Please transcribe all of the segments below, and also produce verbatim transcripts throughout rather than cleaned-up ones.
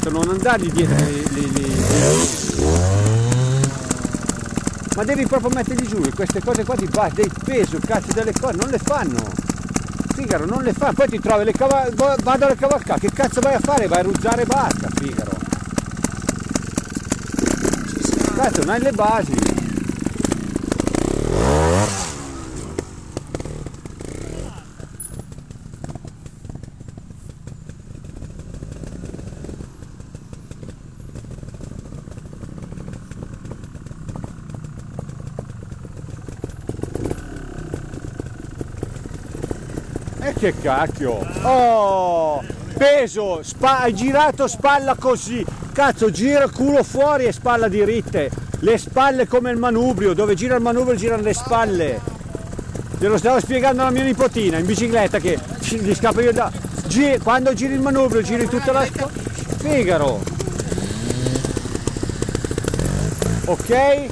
cazzo, non andargli dietro li, li, li... Ma devi proprio metterli giù, queste cose qua di base, del peso, cazzo, delle cose, non le fanno. Figaro, non le fanno, poi ti trovi le caval... vado alle cavalcate, che cazzo vai a fare? Vai a ruzzare e basta, figaro. Cazzo, non hai le basi. E che cacchio! Oh! Peso! Spa hai girato spalla così! Cazzo, gira culo fuori e spalla diritte! Le spalle come il manubrio, dove gira il manubrio girano le spalle! Te lo stavo spiegando alla mia nipotina in bicicletta che gli scappa io da. Gi quando giri il manubrio giri tutta la. Figaro! Ok?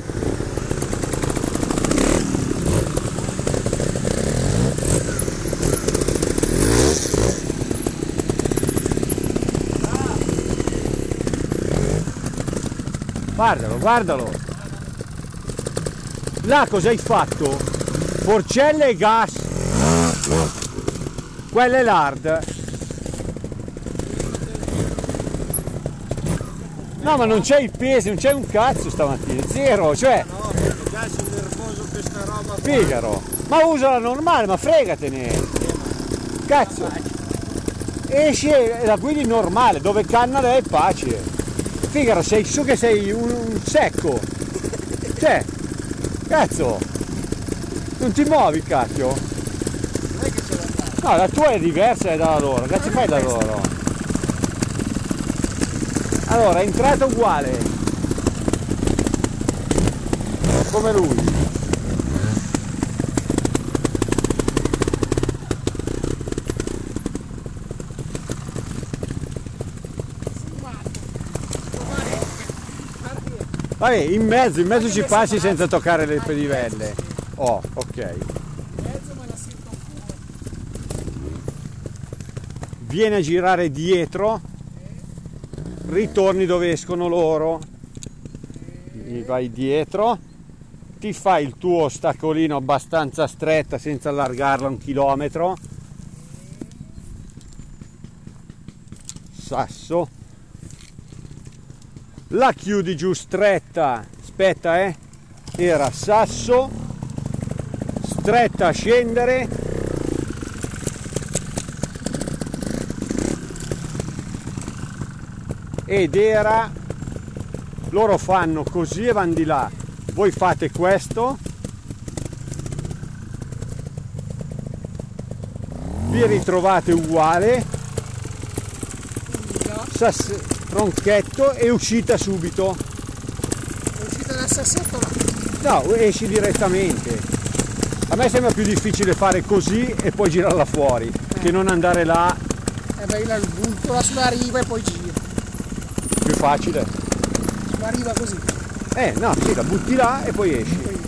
Guardalo, guardalo. Là cosa hai fatto? Porcelle e gas. Quella è l'hard. No, ma non c'è il peso, non c'è un cazzo stamattina, zero, cioè. No, perché già sono nervoso per sta roba. Figaro. Ma usala normale, ma fregatene. Cazzo. Esce la guidi normale, dove canna lei è pace. Figaro, sei su che sei un, un secco. Cioè, cazzo. Non ti muovi, cacchio. Non è che ce la fai. No, la tua è diversa dalla loro. Cazzo fai da loro? Allora, è entrata uguale. Come lui. Vabbè, in mezzo, in mezzo ci passi senza toccare le pedivelle. Oh, ok. Vieni a girare dietro, ritorni dove escono loro, mi vai dietro, ti fai il tuo staccolino abbastanza stretta senza allargarla un chilometro, sasso. La chiudi giù stretta, aspetta eh, era sasso, stretta a scendere, ed era, loro fanno così e vanno di là, voi fate questo, vi ritrovate uguale, sass tronchetto e uscita subito. È uscita dal sassetto là? No, esci direttamente. A me sembra più difficile fare così e poi girarla fuori, eh. che non andare là. E beh, la butto là sulla riva e poi giro. Più facile. Sulla riva così. Eh no, sì, la butti là e poi esci.